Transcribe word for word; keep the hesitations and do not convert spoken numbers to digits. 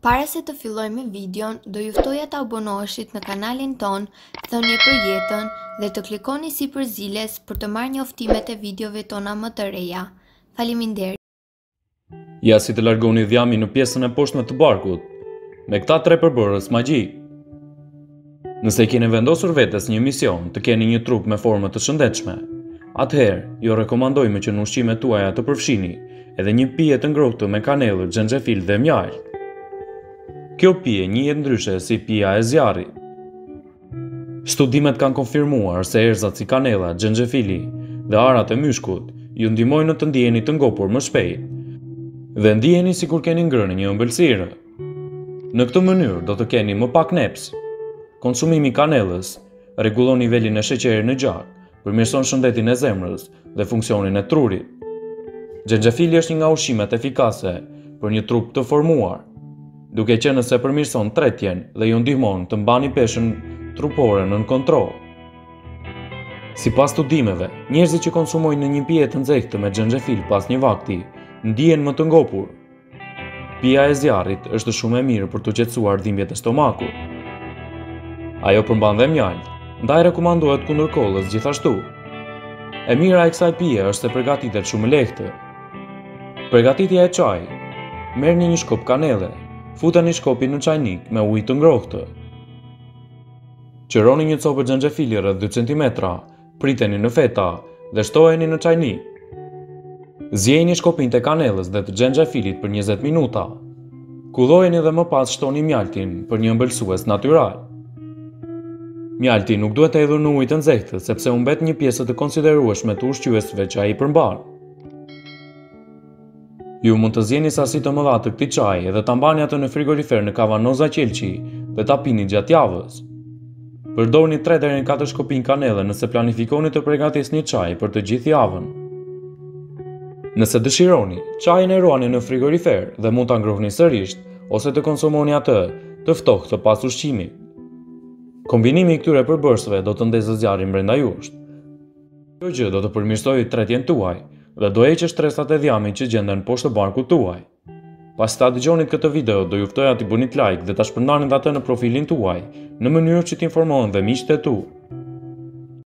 Para se të filloj me videon, do ju ftoja të abonoheshit në kanalin ton, thënie për jetën dhe të klikoni sipër ziles për të marrë njoftimet e videove tona më të reja. Faleminderit. Ja si të largoni dhjami në pjesën e poshtme të barkut, me këta tre përbërës magjik. Nëse keni vendosur vetes një mision të keni një trup me formë të shëndetshme, atëherë jo rekomandojmë që në ushqimet tuaja të përfshini edhe një pije të ngrohtë me kanellë, xhenxhefil dhe mjalë. Kjo pije njihet ndryshe si pija e zjarrit. Studimet kanë konfirmuar se erëzat si kanella, xhenxhefili dhe arat e myshkut ju ndihmojnë në të ndjeheni të ngopur më shpejt dhe ndiheni sikur keni ngrënë një ëmbëlsirë. Në këtë mënyrë do të keni më pak neps. Konsumimi i kanellës rregullon nivelin e sheqerit në gjak, përmirëson shëndetin e zemrës dhe funksionin e trurit. Xhenxhefili është një nga ushqimet efikase për një trup të formuar, duke qenë se përmirëson tretjen dhe ju ndihmon të mbani peshën trupore nën kontroll. Sipas studimeve, njerëzit që konsumojnë një pije të nxehtë me xhenxhefil pas një vakti ndihen më të ngopur. Pija e zjarrit është shumë e mirë për të qetësuar dhimbjet e stomakut. Ajo përmban dhe mjaltë, ndaj rekomandohet kundër kollës gjithashtu. E mira e kësaj pije është se përgatitet shumë lehtë. Përgatitja e çajit. Merrni një shkop kanelle, futeni shkopin në çajnik me ujë të ngrohtë. Qëroni një copë xhenxhefili rreth dy centimetra, priteni në feta dhe shtojeni në çajnik. Zjejini shkopin të kanellës dhe të xhenxhefilit për njëzet minuta. Kullojeni dhe më pas shtoni mjaltin për një ëmbëlsues natyral. Mjalti nuk duhet të hedhur në ujë të nxehtë sepse humbet një pjesë të konsiderueshme të ushqyesve që ai përmban. Ju mund të zjeni sasi të mëdha të këtij çaji dhe ta mbani atë në frigorifer në kavanoza qelçi dhe ta pini gjatë javës. Përdorni tre deri në katër shkopin kanelle nëse planifikoni të përgatisni çaj për të gjithë javën. Nëse dëshironi, çajin e ruani në frigorifer dhe mund ta ngrohni sërish ose të konsumoni atë të ftohtë pas ushqimit. Kombinimi i këtyre përbërësve do të ndezë zjarrin brenda jush. Kjo gjë do të përmirësojë tretjen tuaj dhe do heqë stresat e dhjamit që gjenden poshtë barkut tuaj. Pas ta dëgjonit këtë video, do ju ftoja t'i bëni like dhe ta shpërndanit atë në profilin tuaj, në mënyrë që t'informohen dhe miqtë e tu.